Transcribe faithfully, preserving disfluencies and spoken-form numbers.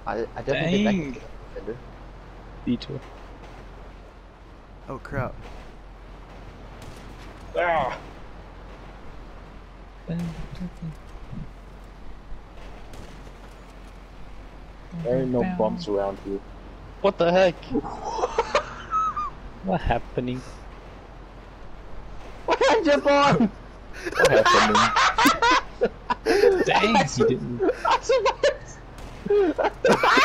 I, I definitely Dang. think I can. Detour. Oh crap. Ah. There ain't no bumps around here. What the heck? What happening? What did you on? What happening? Dang, he didn't. I survived!